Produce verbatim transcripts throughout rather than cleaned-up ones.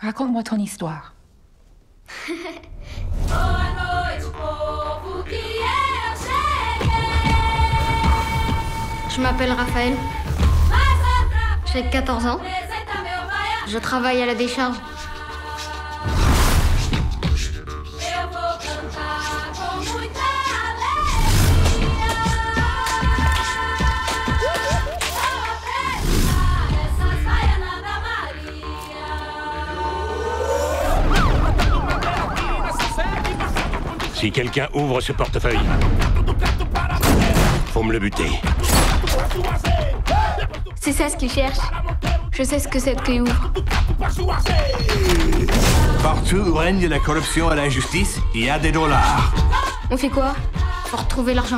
Raconte-moi ton histoire. Je m'appelle Raphaël. J'ai quatorze ans. Je travaille à la décharge. Si quelqu'un ouvre ce portefeuille, faut me le buter. C'est ça ce qu'il cherche. Je sais ce que cette clé ouvre. Partout où règne la corruption et l'injustice, il y a des dollars. On fait quoi? Faut retrouver l'argent.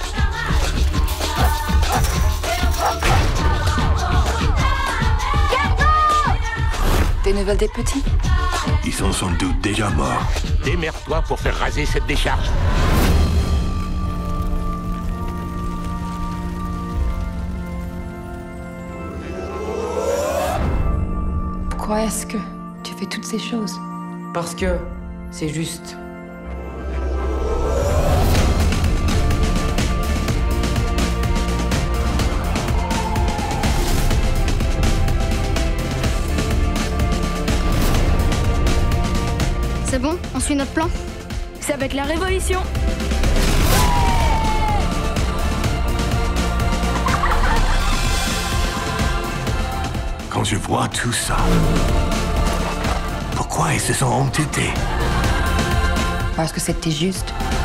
Des nouvelles des petits? Ils sont sans doute déjà morts. Démerde-toi pour faire raser cette décharge. Pourquoi est-ce que tu fais toutes ces choses? Parce que c'est juste. C'est bon? On suit notre plan? Ça va être la révolution! Quand je vois tout ça, pourquoi ils se sont entêtés? Parce que c'était juste.